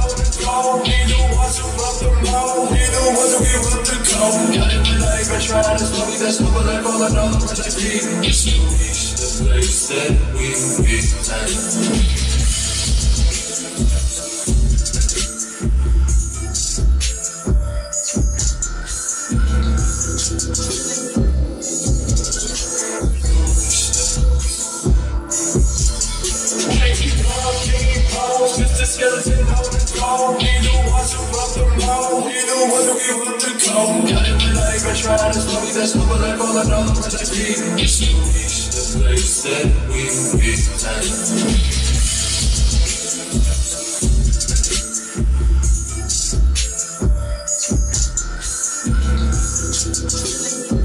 on the throne. He the ones who up the low. He the ones who give up the code. Got it when I ain't trying to slow me. That's what I call another one that's beating. It's to reach the place that we be tonight. MrSkeleton on the throne. He the ones who up the low. He the ones who give up the code. Got it when I ain't trying to slow me. That's what I call another one that's beating. It's to reach the place that we be tonight. Thank you.